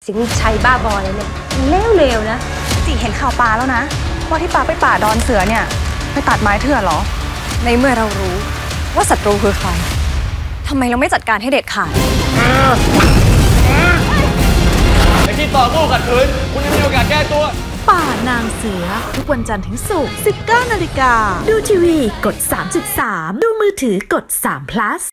สิงชัยบ้าบอเลยเนี่ยเลวๆนะจิเห็นข่าวปลาแล้วนะว่าที่ปลาไปป่าดอนเสือเนี่ยไปตัดไม้เถื่อนเหรอในเมื่อเรารู้ว่าศัตรูคือใครทำไมเราไม่จัดการให้เด็ดขาดไอ้ที่ต่อสู้ขัดขืนคุณยังมีโอกาสแก้ตัวป่านางเสือทุกวันจันทร์ถึงศุกร์ 19 นาฬิกาดูทีวีกด 3.3 ดูมือถือกด3 plus